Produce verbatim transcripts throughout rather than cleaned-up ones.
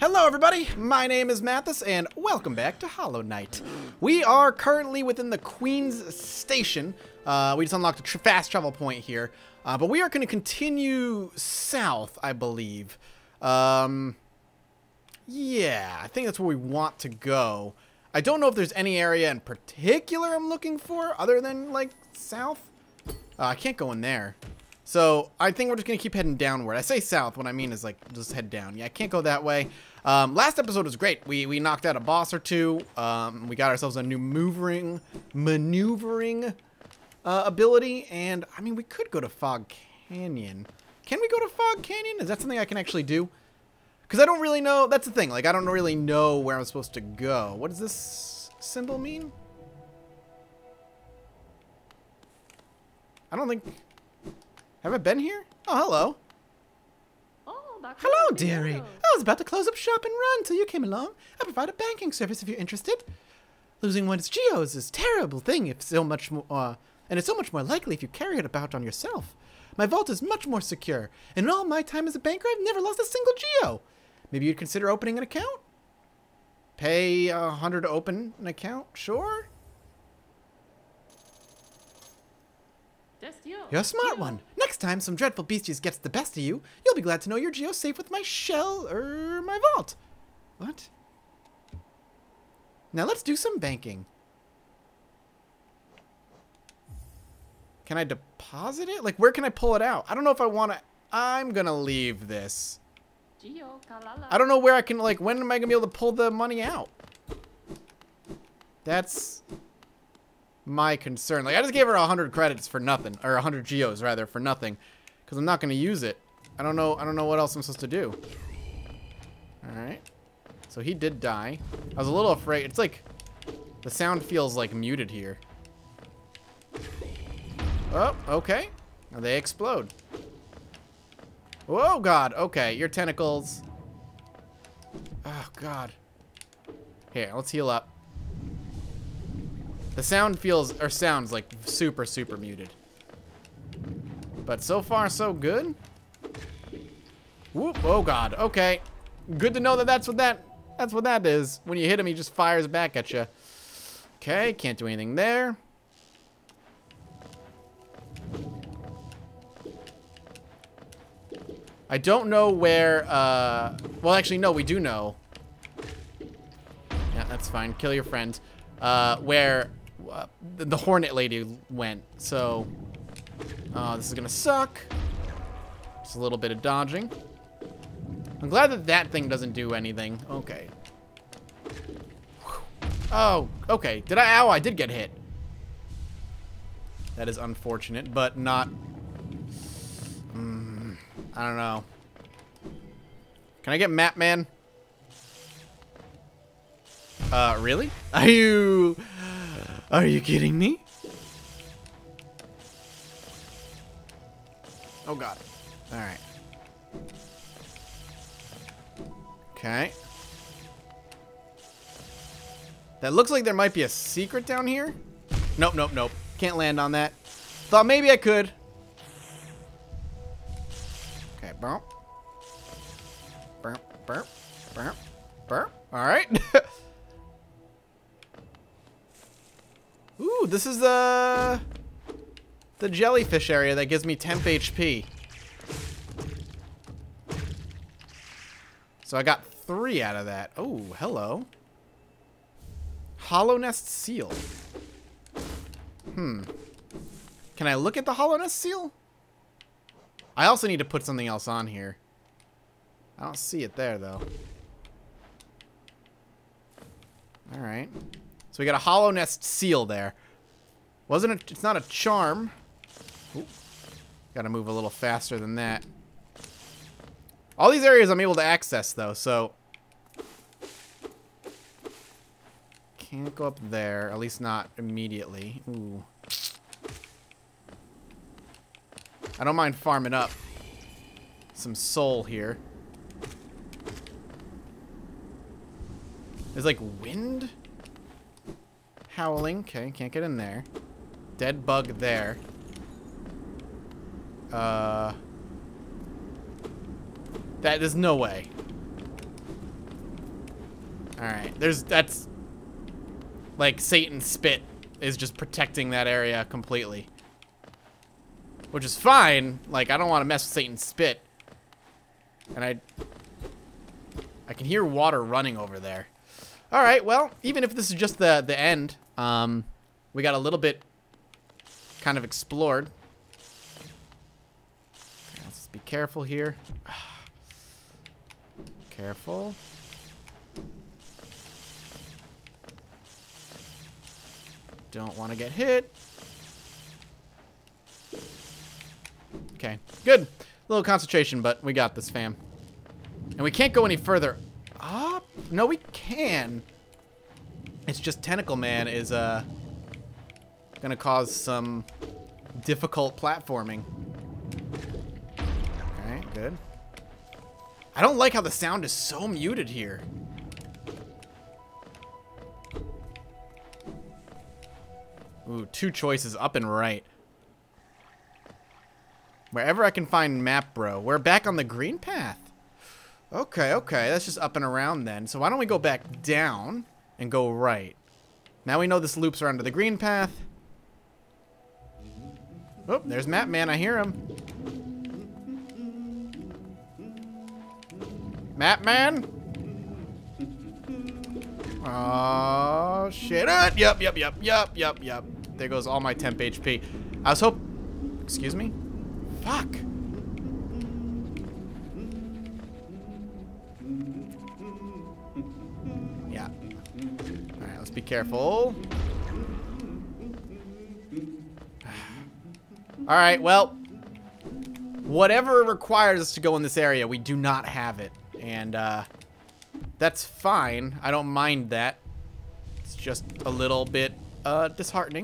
Hello everybody, my name is Mathas and welcome back to Hollow Knight. We are currently within the Queen's Station. Uh, we just unlocked a tr fast travel point here, uh, but we are going to continue south, I believe. Um, yeah, I think that's where we want to go. I don't know if there's any area in particular I'm looking for other than, like, south. Uh, I can't go in there. So I think we're just going to keep heading downward. I say south, what I mean is, like, just head down. Yeah, I can't go that way. Um, last episode was great. We, we knocked out a boss or two. Um, we got ourselves a new maneuvering, maneuvering uh, ability. And, I mean, we could go to Fog Canyon. Can we go to Fog Canyon? Is that something I can actually do? Because I don't really know. That's the thing. Like, I don't really know where I'm supposed to go. What does this symbol mean? I don't think... Have I been here? Oh, hello. Hello, dearie. I was about to close up shop and run till you came along. I provide a banking service if you're interested. Losing one's geos is a terrible thing if so much more, uh, and it's so much more likely if you carry it about on yourself. My vault is much more secure, and in all my time as a banker, I've never lost a single geo. Maybe you'd consider opening an account? Pay a hundred to open an account? Sure. You're a smart one. Next time some dreadful beasties gets the best of you, you'll be glad to know your geo's safe with my shell or my vault. What? Now let's do some banking. Can I deposit it? Like, where can I pull it out? I don't know if I want to... I'm going to leave this. I don't know where I can, like, when am I going to be able to pull the money out? That's... my concern. Like, I just gave her a hundred credits for nothing, or a hundred geos rather for nothing, because I'm not going to use it. I don't know. I don't know what else I'm supposed to do. All right. So he did die. I was a little afraid. It's like the sound feels like muted here. Oh, okay. Now they explode. Oh God. Okay, your tentacles. Oh God. Here, let's heal up. The sound feels, or sounds like super, super muted. But so far, so good. Whoop, oh God, okay. Good to know that that's what that, that's what that is. When you hit him, he just fires back at you. Okay, can't do anything there. I don't know where, uh, well actually no, we do know. Yeah, that's fine, kill your friend. Uh, where uh, the, the Hornet Lady went. So, uh, this is gonna suck. Just a little bit of dodging. I'm glad that that thing doesn't do anything. Okay. Oh, okay. Did I? Ow, I did get hit. That is unfortunate, but not... Mm, I don't know. Can I get Map Man? Uh, really? Are you... Are you kidding me? Oh, God. Alright. Okay. That looks like there might be a secret down here. Nope, nope, nope. Can't land on that. Thought maybe I could. Okay, burp. Burp, burp, burp, burp. Alright. Ooh, this is the the jellyfish area that gives me temp H P. So I got three out of that. Oh, hello. Hollow Nest Seal. Hmm. Can I look at the Hollow Nest Seal? I also need to put something else on here. I don't see it there, though. Alright. So we got a Hollow Nest Seal there. Wasn't it? It's not a charm. Ooh. Gotta move a little faster than that. All these areas I'm able to access, though, so... Can't go up there. At least not immediately. Ooh. I don't mind farming up some soul here. There's like wind howling. Okay, can't get in there. Dead bug there. Uh, that there's no way. Alright, there's, that's, like, Satan's spit is just protecting that area completely. Which is fine. Like, I don't want to mess with Satan's spit. And I, I can hear water running over there. Alright, well, even if this is just the, the end, um, we got a little bit kind of explored. Okay, let's be careful here. Careful. Don't want to get hit. Okay, good. A little concentration, but we got this, fam. And we can't go any further up. No, we can. It's just Tentacle Man is uh gonna cause some difficult platforming. Alright, good. I don't like how the sound is so muted here. Ooh, two choices, up and right. Wherever I can find map, bro. We're back on the green path. Okay, okay, that's just up and around then. So why don't we go back down and go right? Now we know this loops around to the green path. Oh, there's Map Man, I hear him. Map Man? Oh, shit. Uh, yep, yep, yep, yep, yep, yep. There goes all my temp H P. I was hope... Excuse me? Fuck. Yeah. Alright, let's be careful. Alright, well. Whatever requires us to go in this area, we do not have it. And, uh... that's fine. I don't mind that. It's just a little bit, uh, disheartening.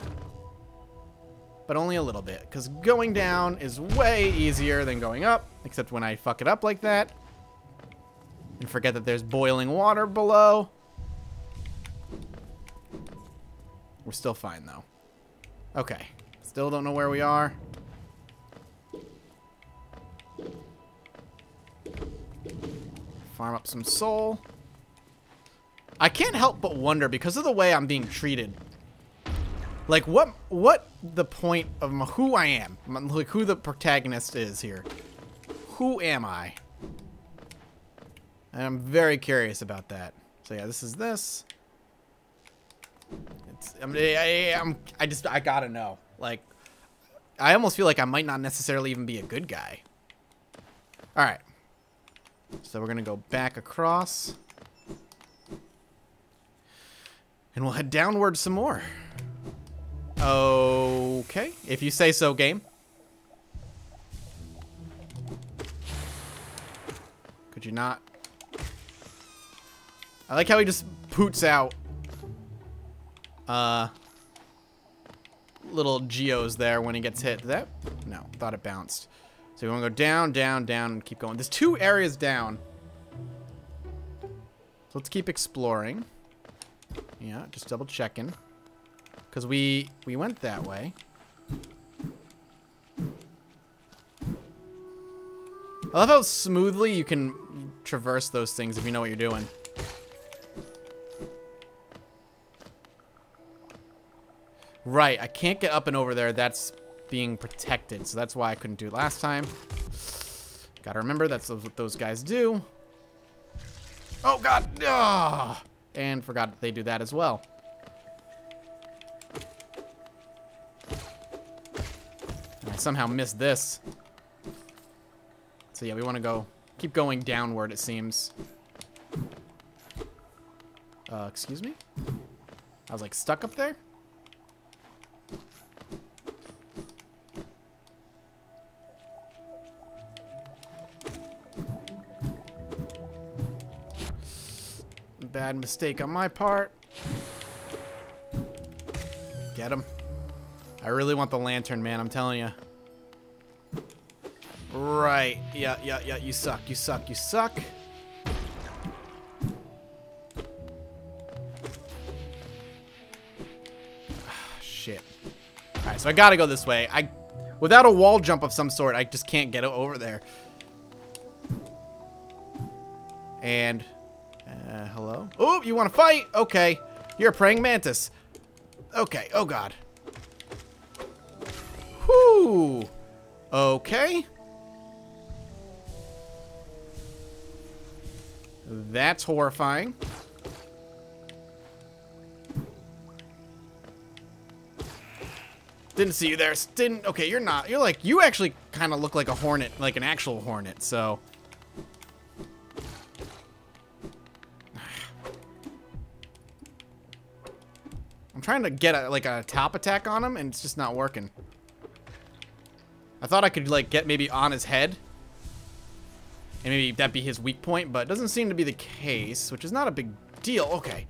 But only a little bit. Because going down is way easier than going up. Except when I fuck it up like that. And forget that there's boiling water below. We're still fine, though. Okay. Still don't know where we are. Farm up some soul. I can't help but wonder, because of the way I'm being treated, like what what the point of who I am, like who the protagonist is here. Who am I? And I'm very curious about that. So yeah, this is this. It's, I, mean, I, I'm, I just I gotta know. Like, I almost feel like I might not necessarily even be a good guy. All right. So we're gonna go back across. And we'll head downward some more. Okay, if you say so, game. Could you not? I like how he just poots out uh little geos there when he gets hit. Did that? No, thought it bounced. So we want to go down, down, down, and keep going. There's two areas down. So let's keep exploring. Yeah, just double checking. Because we, we went that way. I love how smoothly you can traverse those things if you know what you're doing. Right, I can't get up and over there. That's being protected, so that's why I couldn't do it last time. Gotta remember, that's what those guys do. Oh, God. Oh, and forgot that they do that as well. I somehow missed this. So yeah, we want to go, keep going downward, it seems. Uh, excuse me? I was like stuck up there? Bad mistake on my part. Get him. I really want the lantern, man, I'm telling you. Right. Yeah, yeah, yeah, you suck, you suck, you suck. Shit. Alright, so I gotta go this way. I, without a wall jump of some sort, I just can't get over there. And... Uh, hello? Oh, you want to fight? Okay. You're a praying mantis. Okay. Oh, God. Whoo. Okay. That's horrifying. Didn't see you there. Didn't. Okay, you're not. You're like, you actually kind of look like a hornet, like an actual hornet, so. I'm trying to get a, like a top attack on him, and it's just not working. I thought I could like get maybe on his head. And maybe that'd be his weak point, but it doesn't seem to be the case, which is not a big deal. Okay.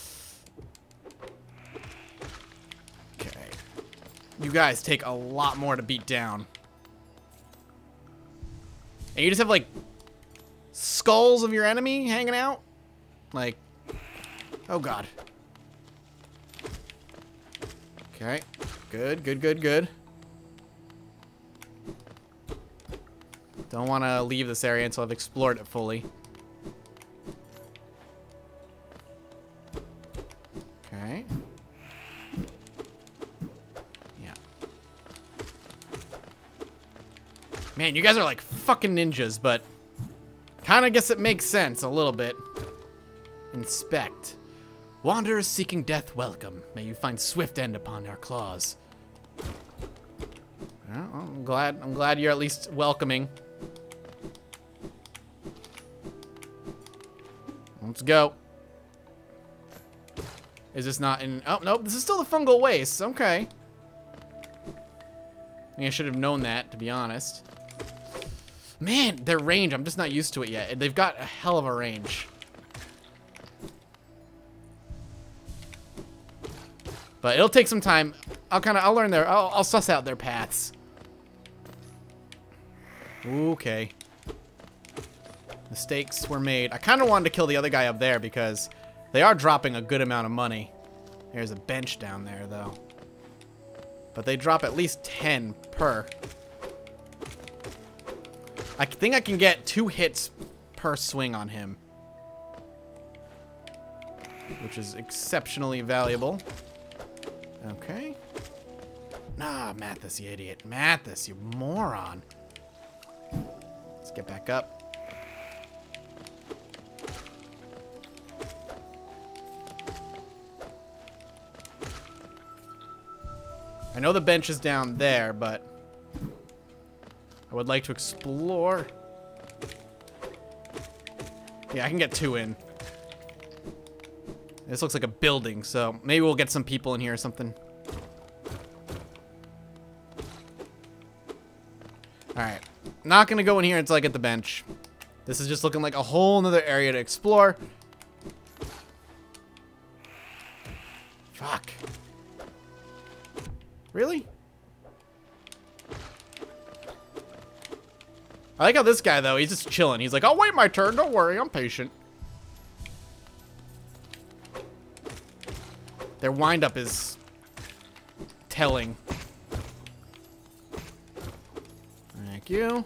Okay. You guys take a lot more to beat down. And you just have, like, skulls of your enemy hanging out? Like, oh, God. Okay. Good, good, good, good. Don't want to leave this area until I've explored it fully. Okay. Yeah. Man, you guys are like fucking ninjas, but kind of guess it makes sense a little bit. Inspect. Wanderers seeking death, welcome. May you find swift end upon our claws. Well, I'm glad. I'm glad you're at least welcoming. Let's go. Is this not in... Oh, nope. This is still the fungal waste. Okay. I mean, I should have known that, to be honest. Man, their range. I'm just not used to it yet. They've got a hell of a range. But it'll take some time. I'll kind of... I'll learn their... I'll, I'll suss out their paths. Okay. Mistakes were made. I kind of wanted to kill the other guy up there because they are dropping a good amount of money. There's a bench down there, though. But they drop at least ten per. I think I can get two hits per swing on him, which is exceptionally valuable. Okay. Nah, Mathas, you idiot. Mathas, you moron. Let's get back up. I know the bench is down there, but I would like to explore. Yeah, I can get two in. This looks like a building, so maybe we'll get some people in here or something. Alright. Not gonna go in here until I get the bench. This is just looking like a whole nother area to explore. Fuck. Really? I like how this guy, though, he's just chilling. He's like, I'll wait my turn. Don't worry. I'm patient. Their wind-up is telling. Thank you.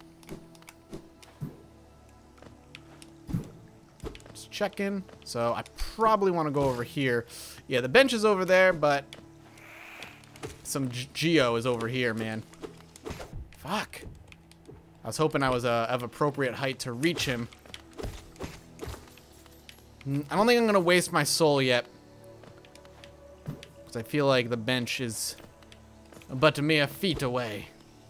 Just checking. So I probably want to go over here. Yeah, the bench is over there, but... some Geo is over here, man. Fuck. I was hoping I was uh, of appropriate height to reach him. I don't think I'm going to waste my soul yet. Because I feel like the bench is but a mere feet away.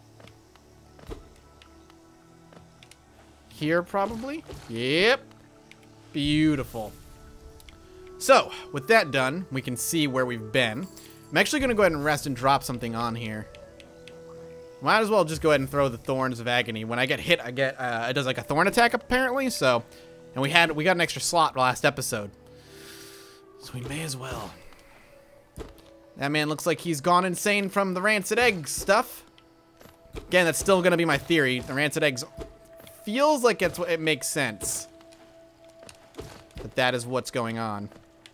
Here, probably? Yep. Beautiful. So, with that done, we can see where we've been. I'm actually going to go ahead and rest and drop something on here. Might as well just go ahead and throw the Thorns of Agony. When I get hit, I get, uh, it does like a thorn attack apparently, so. And we had, we got an extra slot last episode. So we may as well. That man looks like he's gone insane from the rancid egg stuff. Again, that's still going to be my theory. The rancid eggs feels like it's, it makes sense. But that is what's going on.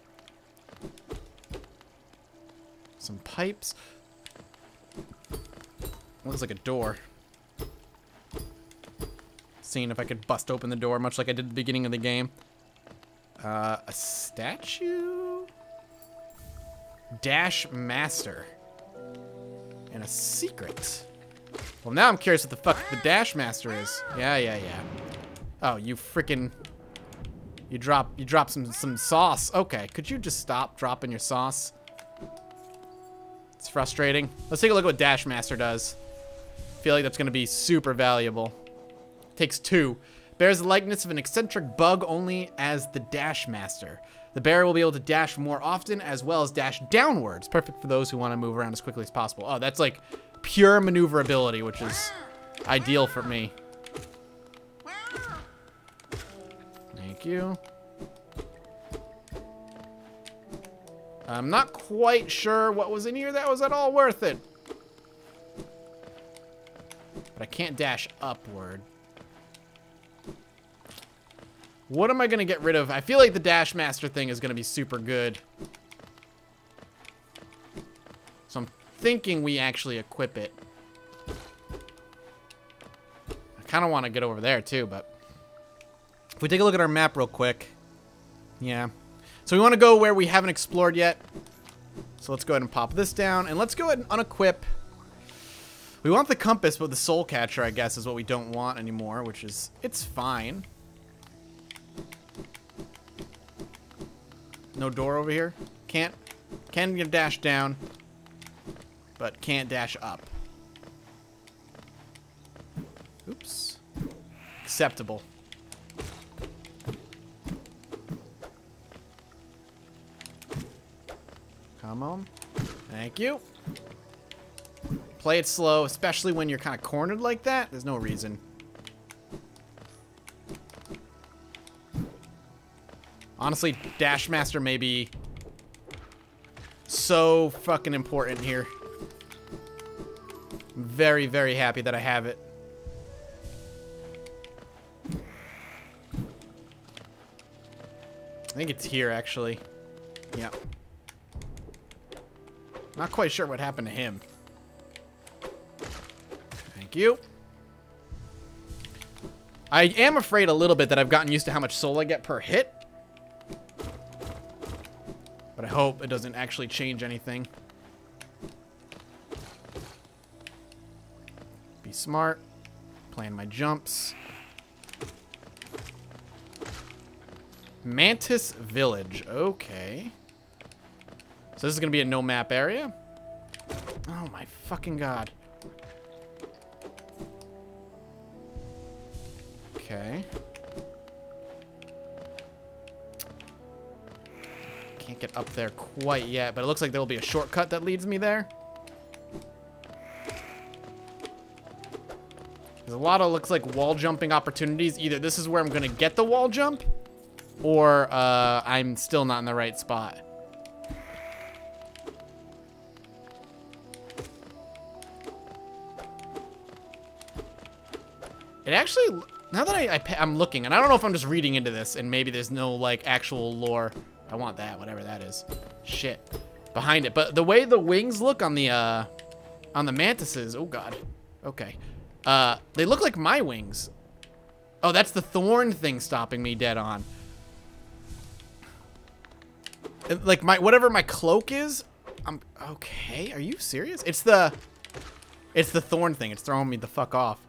Some pipes. Looks like a door. Seeing if I could bust open the door, much like I did at the beginning of the game. Uh, a statue? Dash Master. And a secret. Well, now I'm curious what the fuck the Dash Master is. Yeah, yeah, yeah. Oh, you freaking... You drop, you drop some, some sauce. Okay, could you just stop dropping your sauce? It's frustrating. Let's take a look at what Dash Master does. I feel like that's gonna be super valuable. Takes two. Bears the likeness of an eccentric bug only as the Dash Master. The bear will be able to dash more often as well as dash downwards. Perfect for those who want to move around as quickly as possible. Oh, that's like pure maneuverability, which is ideal for me. Thank you. I'm not quite sure what was in here that was at all worth it. But I can't dash upward. What am I going to get rid of? I feel like the Dash Master thing is going to be super good. So I'm thinking we actually equip it. I kind of want to get over there too, but... If we take a look at our map real quick. Yeah. So we want to go where we haven't explored yet. So let's go ahead and pop this down. And let's go ahead and unequip. We want the compass, but the soul catcher, I guess, is what we don't want anymore, which is... It's fine. No door over here. Can't. Can get dash down. But can't dash up. Oops. Acceptable. Come on. Thank you. Play it slow, especially when you're kind of cornered like that. There's no reason. Honestly, Dash Master may be so fucking important here. I'm very, very happy that I have it. I think it's here, actually. Yeah. Not quite sure what happened to him. Thank you. I am afraid a little bit that I've gotten used to how much soul I get per hit. But I hope it doesn't actually change anything. Be smart. Plan my jumps. Mantis Village. Okay. So this is going to be a no-map area? Oh my fucking god. Okay. Can't get up there quite yet, but it looks like there will be a shortcut that leads me there. There's a lot of, looks like, wall jumping opportunities. Either this is where I'm going to get the wall jump, or uh, I'm still not in the right spot. It actually, now that I, I, I'm looking, and I don't know if I'm just reading into this, and maybe there's no, like, actual lore. I want that, whatever that is. Shit. Behind it. But the way the wings look on the, uh, on the mantises, oh god. Okay. Uh, they look like my wings. Oh, that's the thorn thing stopping me dead on. It, like, my, whatever my cloak is, I'm, okay, are you serious? It's the, it's the thorn thing. It's throwing me the fuck off.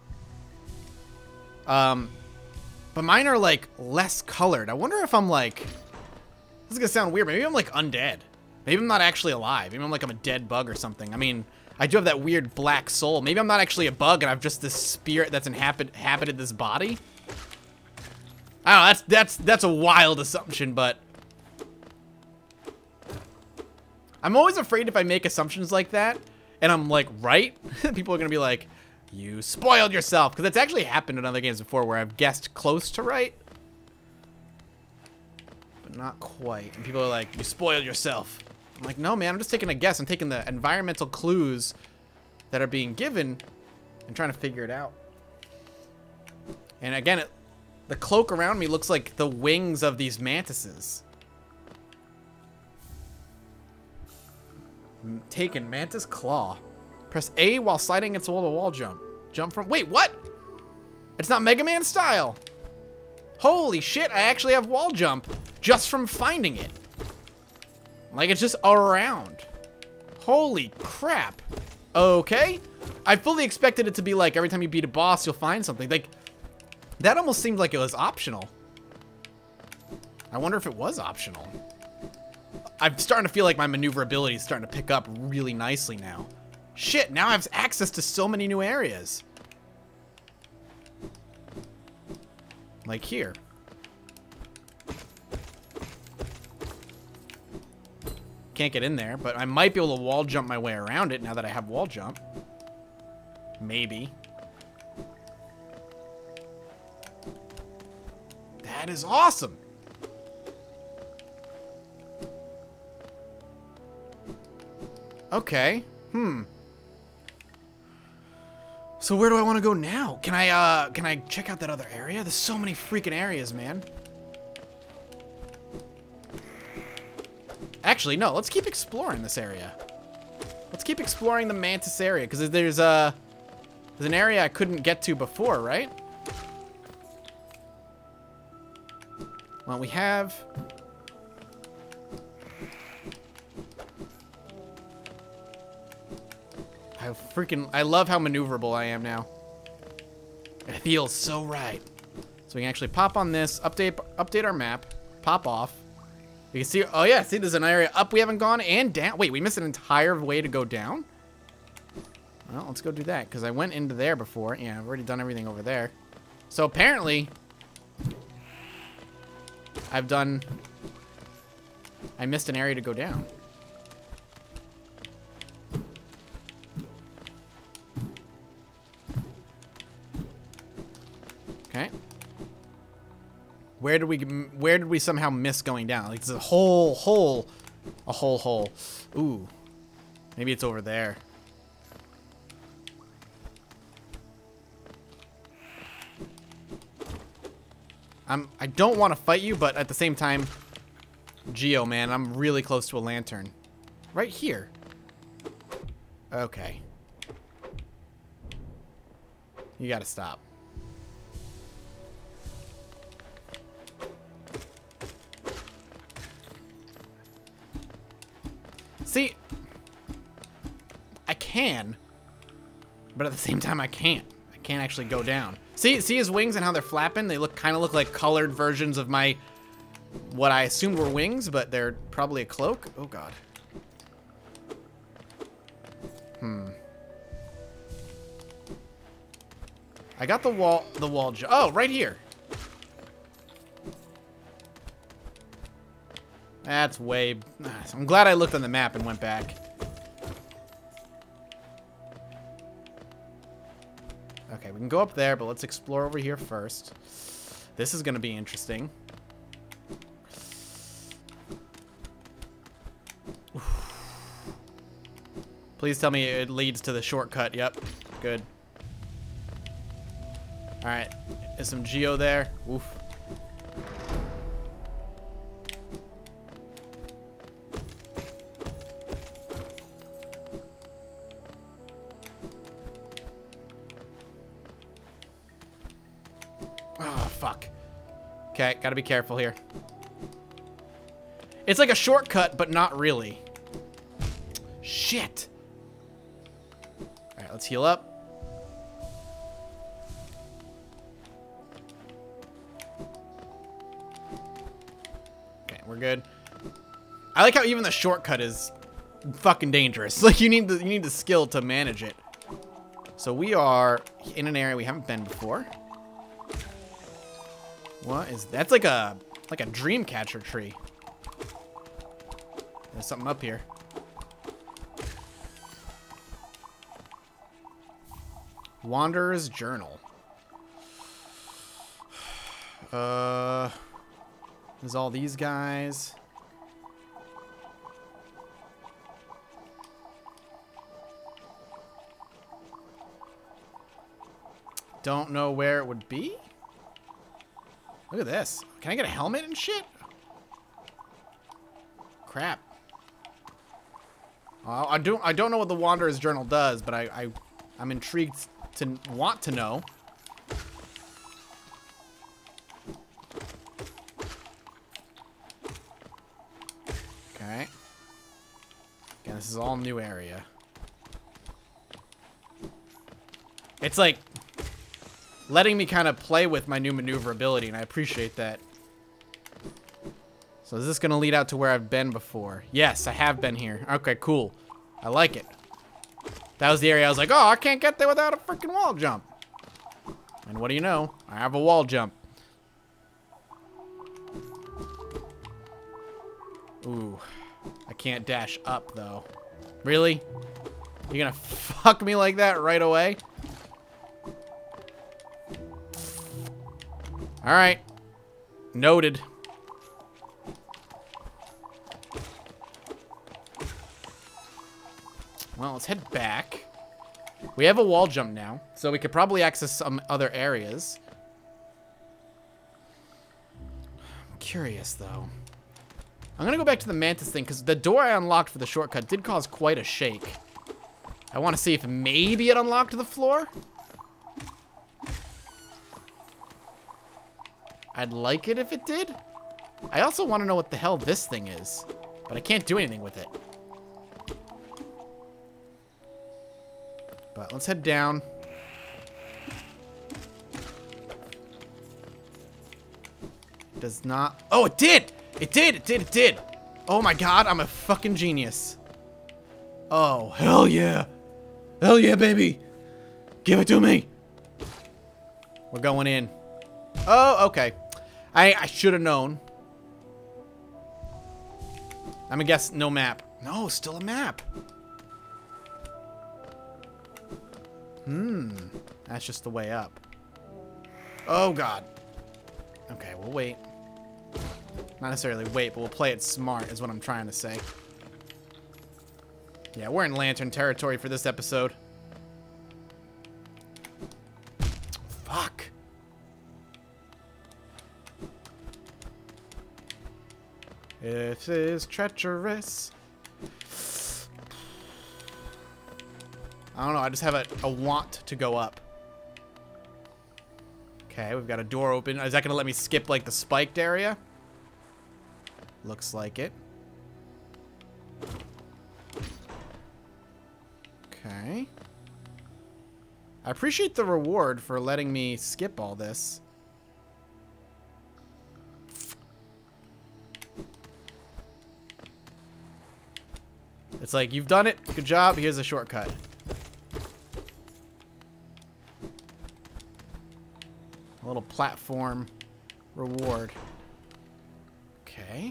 Um, but mine are, like, less colored. I wonder if I'm, like... This is gonna sound weird. Maybe I'm, like, undead. Maybe I'm not actually alive. Maybe I'm, like, I'm a dead bug or something. I mean, I do have that weird black soul. Maybe I'm not actually a bug and I've just this spirit that's inhabit inhabited this body. I don't know. That's, that's, that's a wild assumption, but... I'm always afraid if I make assumptions like that, and I'm, like, right, people are gonna be like... You spoiled yourself, because it's actually happened in other games before where I've guessed close to right, but not quite. And people are like, you spoiled yourself. I'm like, no, man, I'm just taking a guess. I'm taking the environmental clues that are being given and trying to figure it out. And again, it, the cloak around me looks like the wings of these mantises. Taken Mantis Claw. Press A while sliding against the wall to wall jump. Jump from... Wait, what? It's not Mega Man style. Holy shit, I actually have wall jump. just from finding it. Like, it's just around. Holy crap. Okay. I fully expected it to be like every time you beat a boss, you'll find something. Like, that almost seemed like it was optional. I wonder if it was optional. I'm starting to feel like my maneuverability is starting to pick up really nicely now. Shit, now I have access to so many new areas. Like here. Can't get in there, but I might be able to wall jump my way around it now that I have wall jump. Maybe. That is awesome. Okay. Hmm. So where do I want to go now? Can I, uh, can I check out that other area? There's so many freaking areas, man. Actually, no. Let's keep exploring this area. Let's keep exploring the Mantis area, because there's, uh, there's an area I couldn't get to before, right? Well, we have... I freaking... I love how maneuverable I am now. It feels so right. So we can actually pop on this, update update our map, pop off. You can see... Oh, yeah. See, there's an area up we haven't gone and down. Wait, we missed an entire way to go down? Well, let's go do that, because I went into there before. Yeah, I've already done everything over there. So apparently... I've done... I missed an area to go down. Okay. Where did we where did we somehow miss going down? Like, it's a whole hole. A whole hole. Ooh. Maybe it's over there. I'm, I don't want to fight you, but at the same time, Geo, man, I'm really close to a lantern. Right here. Okay. You gotta stop. See, I can, but at the same time, I can't. I can't actually go down. See, see his wings and how they're flapping? They look kind of look like colored versions of my, what I assumed were wings, but they're probably a cloak. Oh, God. Hmm. I got the wall, the wall, oh, right here. That's way, I'm glad I looked on the map and went back. Okay, we can go up there, but let's explore over here first. This is going to be interesting. Please tell me it leads to the shortcut. Yep, good. All right, there's some Geo there. Oof. Oh, fuck. Okay, gotta be careful here. It's like a shortcut, but not really. Shit. All right, let's heal up. Okay, we're good. I like how even the shortcut is fucking dangerous. Like, you need the you need the skill to manage it. So we are in an area we haven't been before. What is that's like a like a dream catcher tree. There's something up here. Wanderer's Journal. Uh, there's all these guys. Don't know where it would be. Look at this. Can I get a helmet and shit? Crap. Uh, I don't. I don't know what the Wanderer's Journal does, but I, I, I'm intrigued to want to know. Okay. Again, this is all new area. It's like letting me kind of play with my new maneuverability, and I appreciate that. So is this going to lead out to where I've been before? Yes, I have been here. Okay, cool. I like it. That was the area I was like, oh, I can't get there without a freaking wall jump. And what do you know? I have a wall jump. Ooh. I can't dash up, though. Really? You're gonna fuck me like that right away? Alright. Noted. Well, let's head back. We have a wall jump now, so we could probably access some other areas. I'm curious, though. I'm gonna go back to the Mantis thing, because the door I unlocked for the shortcut did cause quite a shake. I want to see if maybe it unlocked the floor. I'd like it if it did. I also want to know what the hell this thing is, but I can't do anything with it. But let's head down. Does not... Oh, it did! It did! It did! It did! Oh my god, I'm a fucking genius. Oh, hell yeah! Hell yeah, baby! Give it to me! We're going in. Oh, okay. I, I should have known. I'm gonna guess no map. No, still a map. Hmm. That's just the way up. Oh, God. Okay, we'll wait. Not necessarily wait, but we'll play it smart is what I'm trying to say. Yeah, we're in lantern territory for this episode. Fuck. This is treacherous. I don't know, I just have a, a want to go up. Okay, we've got a door open. Is that going to let me skip, like, the spiked area? Looks like it. Okay. I appreciate the reward for letting me skip all this. It's like, you've done it. Good job. Here's a shortcut. A little platform reward. Okay.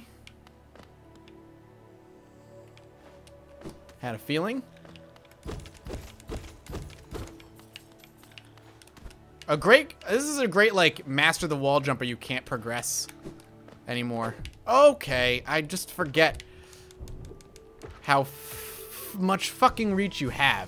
Had a feeling. A great, this is a great, like, master the wall jumper you can't progress anymore. Okay, I just forget how f much fucking reach you have.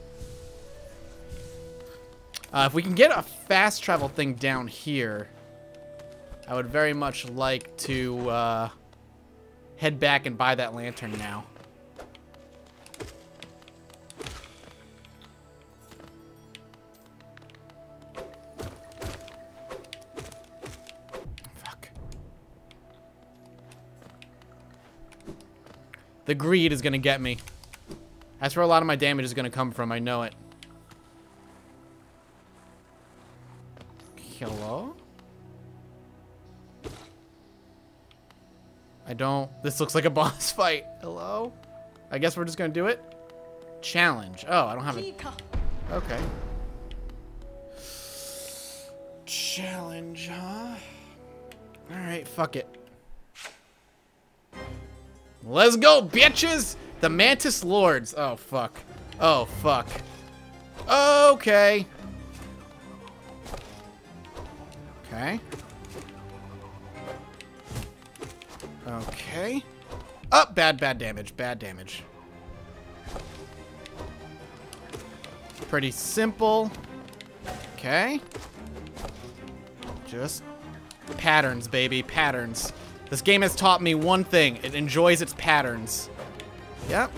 Uh, if we can get a fast travel thing down here, I would very much like to uh, head back and buy that lantern now. Fuck. The greed is going to get me. That's where a lot of my damage is going to come from. I know it. Hello? I don't... This looks like a boss fight. Hello? I guess we're just gonna do it? Challenge. Oh, I don't have it. Okay. Challenge, huh? Alright, fuck it. Let's go, bitches! The Mantis Lords. Oh, fuck. Oh, fuck. Okay. Okay. Okay. Oh, bad, bad damage. Bad damage. Pretty simple. Okay. Just patterns, baby. Patterns. This game has taught me one thing. It enjoys its patterns. Yep.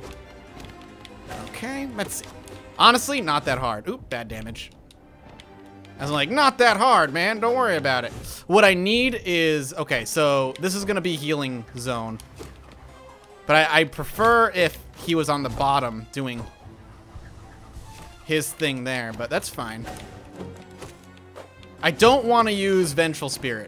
Okay. Let's see. Honestly, not that hard. Oop, bad damage. I was like, not that hard, man. Don't worry about it. What I need is... Okay, so this is going to be healing zone. But I, I prefer if he was on the bottom doing his thing there, but that's fine. I don't want to use Vengeful Spirit.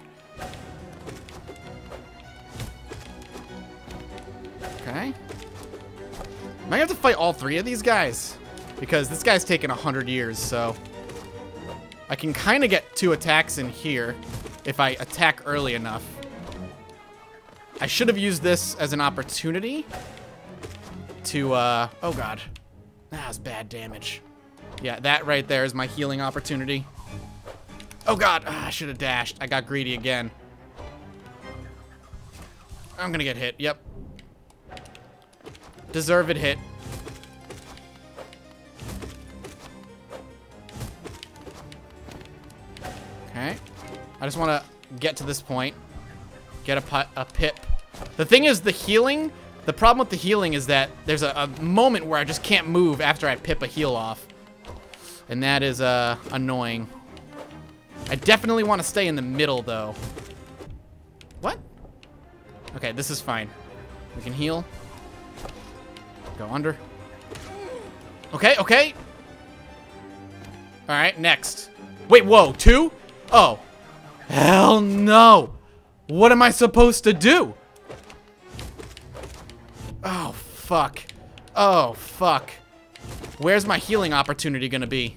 Okay. Am I gonna have to fight all three of these guys? Because this guy's taken a hundred years, so I can kind of get two attacks in here if I attack early enough. I should have used this as an opportunity to, uh, oh god. That was bad damage. Yeah, that right there is my healing opportunity. Oh god, ah, I should have dashed. I got greedy again. I'm gonna get hit, yep. Deserved hit. Okay. I just want to get to this point. Get a, a pip. The thing is, the healing, the problem with the healing is that there's a, a moment where I just can't move after I pip a heal off. And that is uh, annoying. I definitely want to stay in the middle, though. What? Okay, this is fine. We can heal. Go under. Okay, okay. All right, next. Wait, whoa, two? Oh. Hell no. What am I supposed to do? Oh, fuck. Oh, fuck. Where's my healing opportunity gonna be?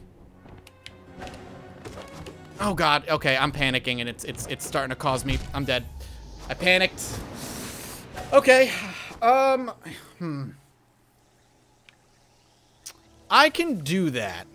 Oh god, okay, I'm panicking and it's it's it's starting to cause me. I'm dead. I panicked. Okay. Um hmm. I can do that.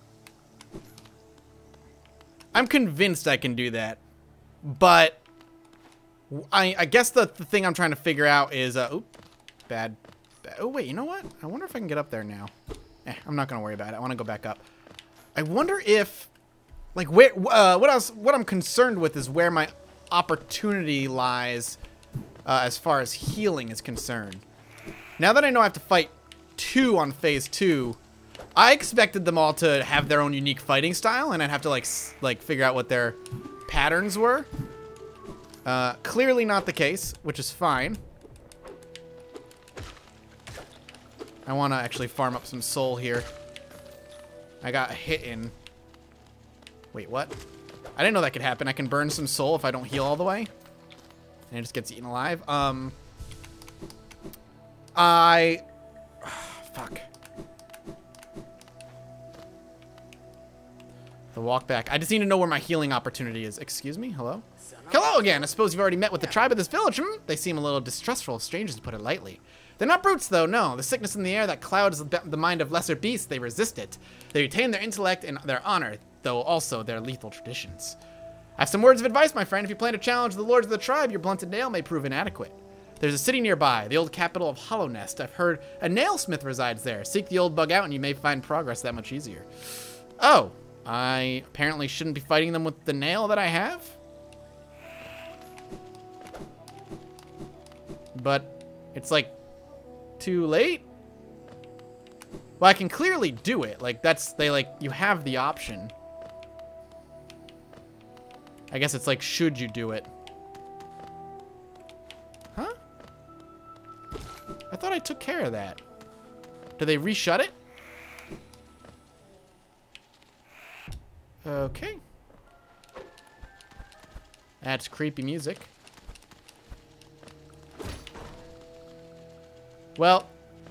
I'm convinced I can do that. But I I guess the, the thing I'm trying to figure out is uh oop, bad, bad. Oh wait, you know what? I wonder if I can get up there now. Eh, I'm not gonna worry about it. I want to go back up. I wonder if, like, where uh, what else? What I'm concerned with is where my opportunity lies uh, as far as healing is concerned. Now that I know I have to fight two on phase two, I expected them all to have their own unique fighting style, and I'd have to like s like figure out what their patterns were. Uh, clearly not the case, which is fine. I want to actually farm up some soul here. I got hit in. Wait, what? I didn't know that could happen. I can burn some soul if I don't heal all the way. And it just gets eaten alive. Um. I... Fuck. The walk back. I just need to know where my healing opportunity is. Excuse me? Hello? Hello again. I suppose you've already met with the tribe of this village, hmm? They seem a little distrustful, strangers to put it lightly. They're not brutes, though, no. The sickness in the air that clouds the mind of lesser beasts, they resist it. They retain their intellect and their honor, though also their lethal traditions. I have some words of advice, my friend. If you plan to challenge the lords of the tribe, your blunted nail may prove inadequate. There's a city nearby, the old capital of Hollow Nest. I've heard a nailsmith resides there. Seek the old bug out and you may find progress that much easier. Oh, I apparently shouldn't be fighting them with the nail that I have? But it's like too late? Well, I can clearly do it. Like, that's, they like, you have the option. I guess it's like, should you do it? Huh? I thought I took care of that. Do they reshut it? Okay. That's creepy music. Well,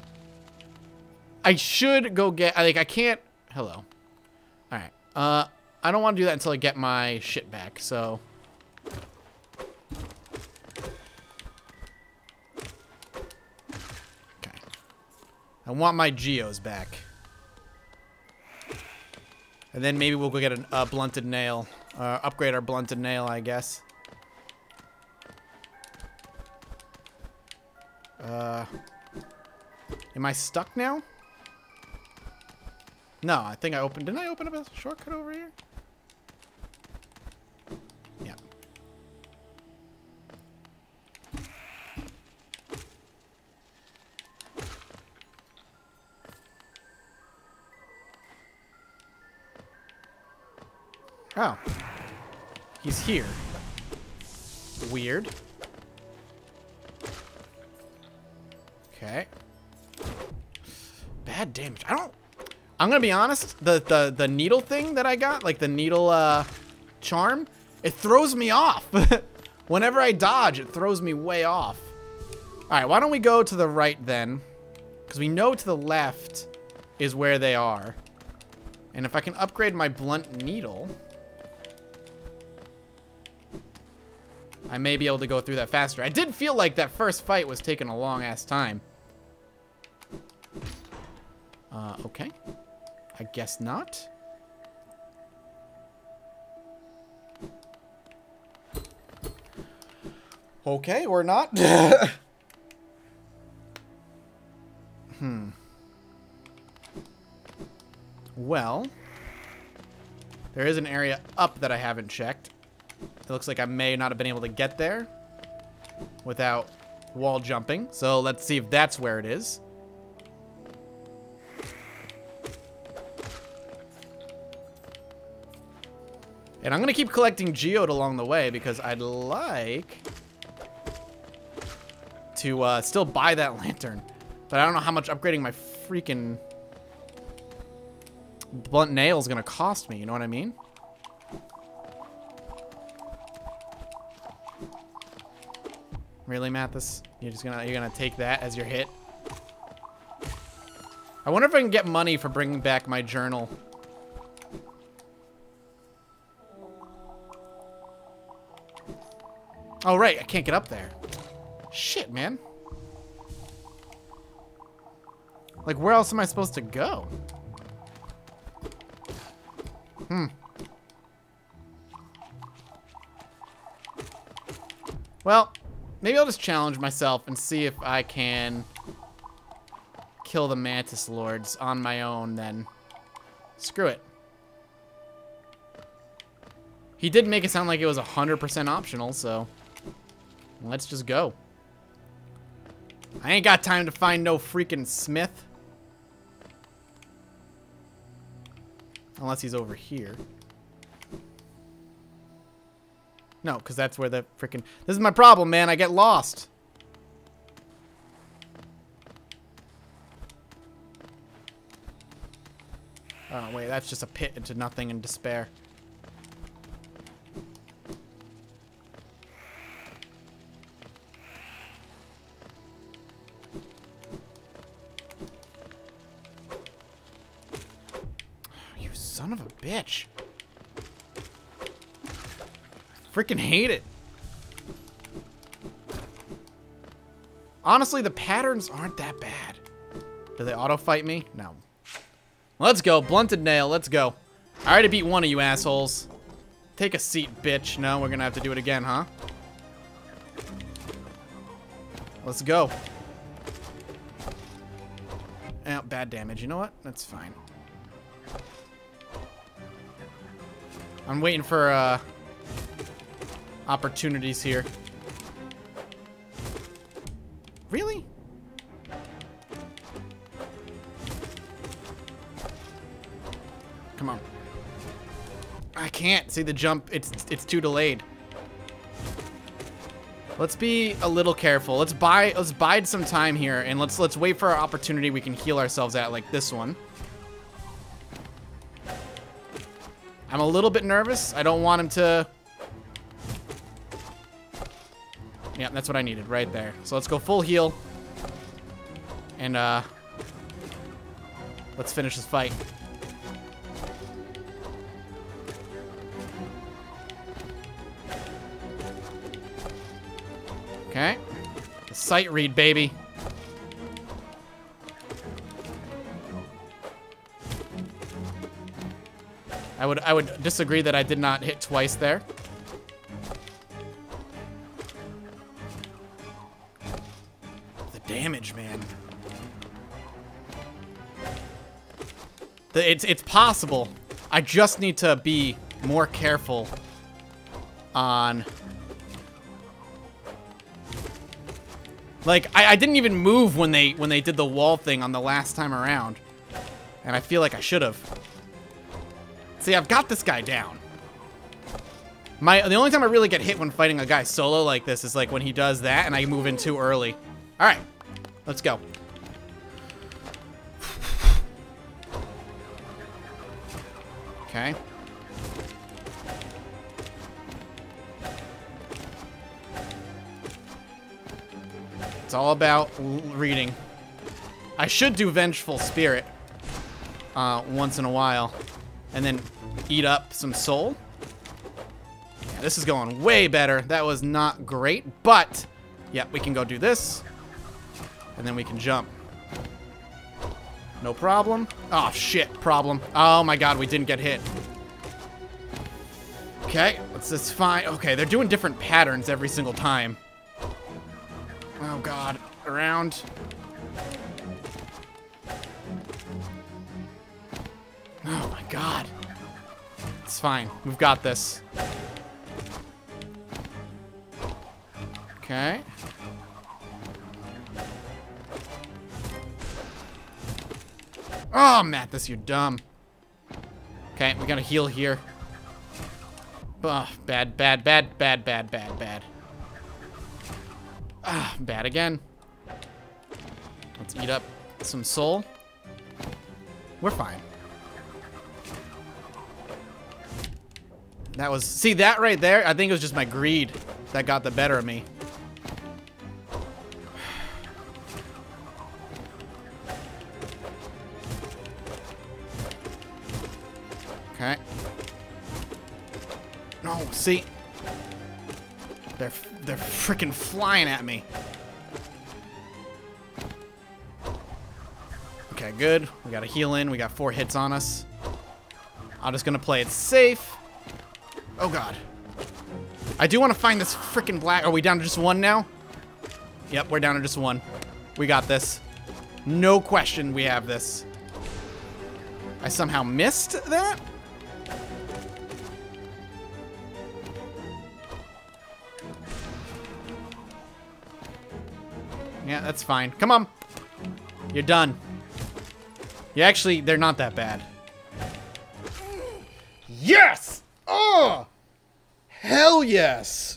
I should go get, like, I can't, hello. All right. Uh, I don't want to do that until I get my shit back, so. Okay. I want my geos back. And then maybe we'll go get a, a blunted nail. Uh, upgrade our blunted nail, I guess. Uh... Am I stuck now? No, I think I opened... Didn't I open up a shortcut over here? Yeah. Oh. He's here. Weird. Okay. Bad damage. I don't... I'm gonna be honest. The, the, the needle thing that I got, like the needle uh, charm, it throws me off. Whenever I dodge, it throws me way off. Alright, why don't we go to the right then? Because we know to the left is where they are. And if I can upgrade my blunt needle, I may be able to go through that faster. I did feel like that first fight was taking a long ass time. Uh, okay. I guess not. Okay, or not. Hmm. Well, there is an area up that I haven't checked. It looks like I may not have been able to get there without wall jumping. So let's see if that's where it is. And I'm going to keep collecting geode along the way because I'd like to uh, still buy that lantern. But I don't know how much upgrading my freaking blunt nail is going to cost me. You know what I mean? Really, Mathas? You're just gonna you're gonna take that as your hit? I wonder if I can get money for bringing back my journal. Oh, right. I can't get up there. Shit, man. Like, where else am I supposed to go? Hmm. Well, maybe I'll just challenge myself and see if I can kill the Mantis Lords on my own then. Screw it. He did make it sound like it was one hundred percent optional, so let's just go. I ain't got time to find no freaking smith. Unless he's over here. No, because that's where the freaking... This is my problem, man. I get lost. Oh, wait. That's just a pit into nothing and despair. You son of a bitch. Freaking hate it. Honestly, the patterns aren't that bad. Do they auto-fight me? No. Let's go. Blunted nail. Let's go. I already beat one of you assholes. Take a seat, bitch. No, we're gonna have to do it again, huh? Let's go. Oh, bad damage. You know what? That's fine. I'm waiting for, uh... opportunities here. Really? Come on. I can't see the jump. It's it's too delayed. Let's be a little careful. Let's buy let's bide some time here and let's let's wait for our opportunity we can heal ourselves at, like this one. I'm a little bit nervous. I don't want him to... Yeah, that's what I needed right there. So let's go full heal. And, uh... let's finish this fight. Okay. The sight read, baby. I would, I would disagree that I did not hit twice there. Damage, man. The, it's it's possible. I just need to be more careful on... Like, I, I didn't even move when they when they did the wall thing on the last time around. And I feel like I should have. See, I've got this guy down. My the only time I really get hit when fighting a guy solo like this is like when he does that and I move in too early. Alright. Let's go. Okay. It's all about reading. I should do Vengeful Spirit uh, once in a while. And then eat up some soul. Yeah, this is going way better. That was not great, but yeah, we can go do this. And then we can jump. No problem. Oh, shit, problem. Oh my god, we didn't get hit. Okay, that's, that's fine. Okay, they're doing different patterns every single time. Oh god, around. Oh my god. It's fine. We've got this. Okay. Oh, Mathas, you're dumb. Okay, we gotta heal here. Ugh, bad, bad, bad, bad, bad, bad, bad. Ah, bad again. Let's eat up some soul. We're fine. That was, see that right there? I think it was just my greed that got the better of me. Okay. No, see? They're, they're freaking flying at me. Okay, good. We got a heal in. We got four hits on us. I'm just gonna play it safe. Oh god. I do want to find this freaking black. Are we down to just one now? Yep, we're down to just one. We got this. No question we have this. I somehow missed that? Yeah, that's fine. Come on. You're done. You actually, they're not that bad. Yes! Oh! Hell yes!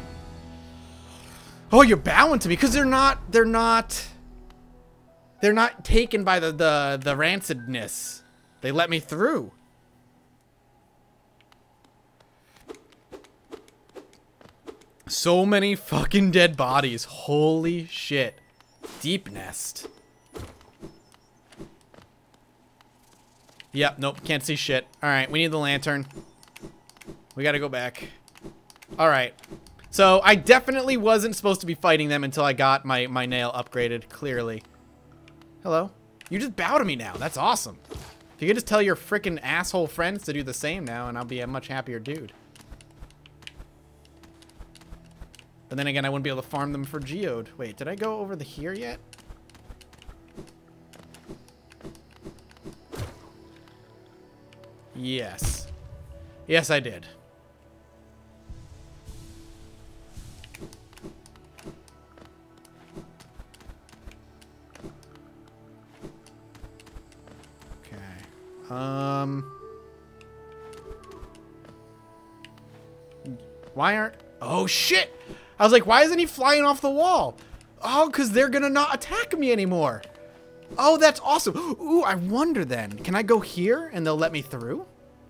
Oh, you're bowing to me because they're not, they're not, they're not taken by the, the, the rancidness. They let me through. So many fucking dead bodies. Holy shit. Deep nest. Yep, nope, can't see shit. Alright, we need the lantern. We gotta go back. Alright. So, I definitely wasn't supposed to be fighting them until I got my, my nail upgraded, clearly. Hello? You just bow to me now. That's awesome. If you could just tell your freaking asshole friends to do the same now, and I'll be a much happier dude. But then again, I wouldn't be able to farm them for geode. Wait, did I go over the here yet? Yes. Yes, I did. Okay. Um... Why aren't... Oh, shit! I was like, why isn't he flying off the wall? Oh, because they're gonna not attack me anymore. Oh, that's awesome. Ooh, I wonder then. Can I go here and they'll let me through?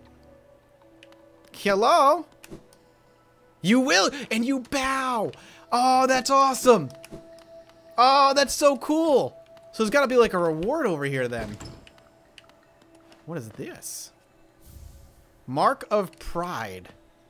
Hello? You will, and you bow. Oh, that's awesome. Oh, that's so cool. So there's gotta be like a reward over here then. What is this? Mark of Pride.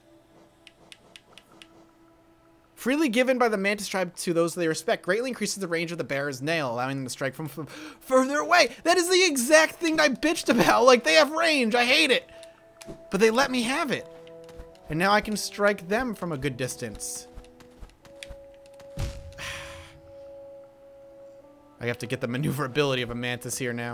Freely given by the Mantis tribe to those they respect greatly increases the range of the bearer's nail, allowing them to strike from, from further away. That is the exact thing I bitched about. Like, they have range. I hate it. But they let me have it. And now I can strike them from a good distance. I have to get the maneuverability of a Mantis here now.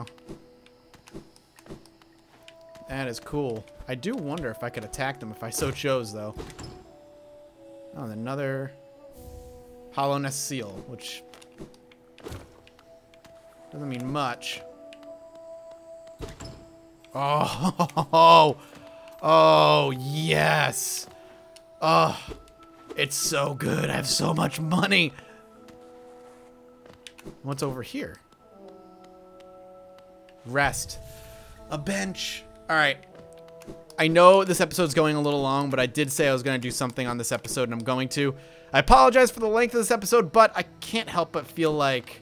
That is cool. I do wonder if I could attack them if I so chose, though. Oh, and another hollow nest seal, which doesn't mean much. Oh, oh, yes. Oh, it's so good. I have so much money. What's over here? Rest. A bench. All right. I know this episode's going a little long, but I did say I was going to do something on this episode, and I'm going to. I apologize for the length of this episode, but I can't help but feel like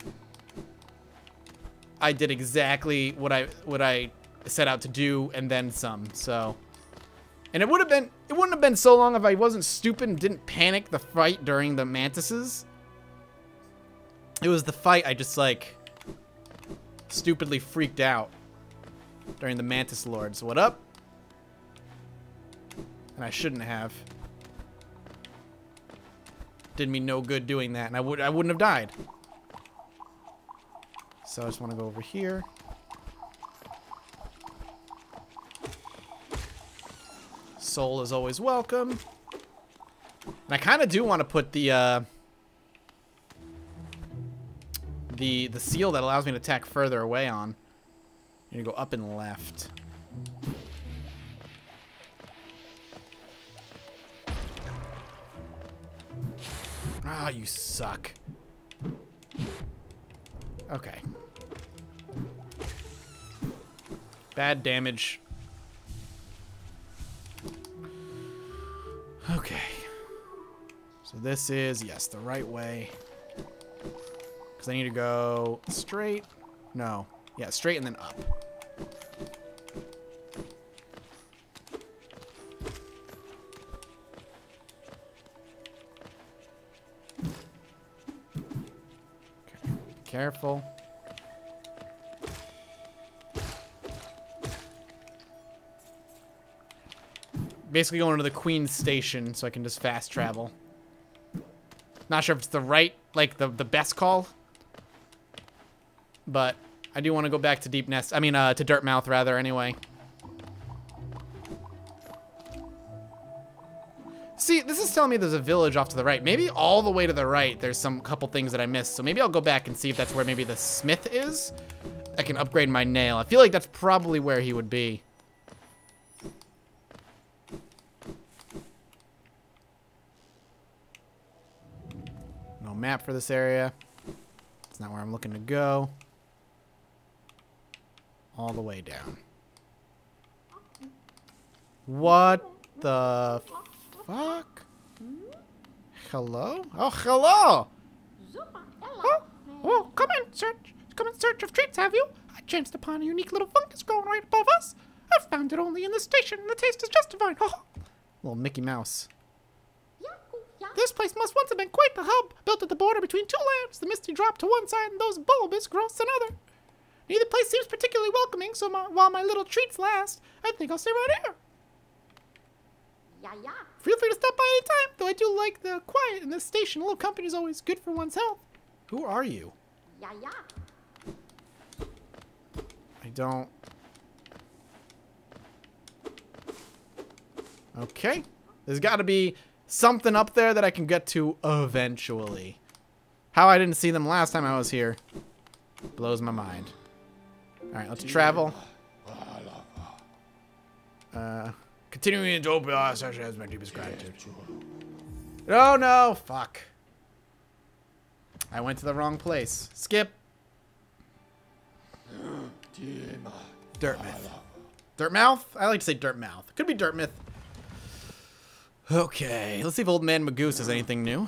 I did exactly what I what I set out to do, and then some. So, and it would have been it wouldn't have been so long if I wasn't stupid and didn't panic the fight during the mantises. It was the fight I just like stupidly freaked out during the mantis lords. What up? And I shouldn't have. Did me no good doing that, and I would I wouldn't have died. So I just want to go over here. Soul is always welcome. And I kind of do want to put the uh, the the seal that allows me to attack further away on. I'm gonna go up and left. Ah, you suck. Okay. Bad damage. Okay. So this is, yes, the right way. Because I need to go straight. No. Yeah, straight and then up. Careful. Basically going to the Queen's Station so I can just fast travel. Not sure if it's the right, like the, the best call. But I do want to go back to Deep Nest. I mean, uh, to Dirtmouth rather, anyway. See, this is telling me there's a village off to the right. Maybe all the way to the right, there's some couple things that I missed. So maybe I'll go back and see if that's where maybe the smith is. I can upgrade my nail. I feel like that's probably where he would be. No map for this area. It's not where I'm looking to go. All the way down. What the fuck? Hello? Oh, hello! Oh, oh, come in, search. Come in search of treats, have you? I chanced upon a unique little fungus growing right above us. I found it only in the station, and the taste is justified. Oh. Little Mickey Mouse. This place must once have been quite the hub, built at the border between two lands. The misty drop to one side and those bulbous growths another. Neither place seems particularly welcoming, so my, while my little treats last, I think I'll stay right here. Yeah, yeah. Feel free to stop by any time, though I do like the quiet in this station. A little company is always good for one's health. Who are you? Yeah, yeah. I don't... Okay. There's got to be something up there that I can get to eventually. How I didn't see them last time I was here blows my mind. Alright, let's travel. Uh... Continuing to open uh, such as my deepest gratitude. Oh no, fuck. I went to the wrong place. Skip. Dirtmouth. Dirtmouth? I like to say Dirtmouth. Could be Dirtmouth. Okay, let's see if Old Man Magoose has anything new.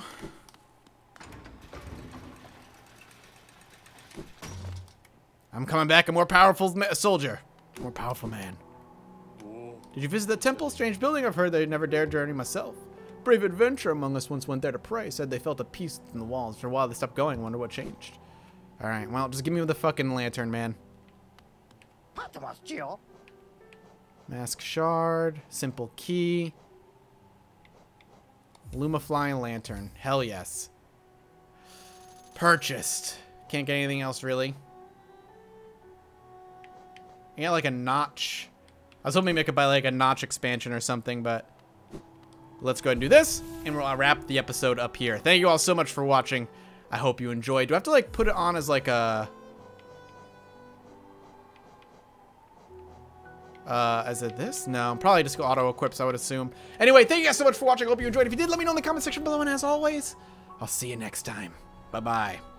I'm coming back a more powerful soldier. More powerful man. Did you visit the temple? Strange building. I've heard they never dared journey myself. Brave adventurer among us once went there to pray. Said they felt a peace in the walls. For a while they stopped going. Wonder what changed. Alright, well, just give me the fucking lantern, man. Mask shard. Simple key. Lumifying lantern. Hell yes. Purchased. Can't get anything else, really. I got like a notch. I was hoping maybe I could buy like a notch expansion or something, but let's go ahead and do this, and we'll wrap the episode up here. Thank you all so much for watching. I hope you enjoyed. Do I have to like put it on as like a... Uh, is it this? No, probably just go auto equips, I would assume. Anyway, thank you guys so much for watching. I hope you enjoyed. If you did, let me know in the comment section below, and as always, I'll see you next time. Bye-bye.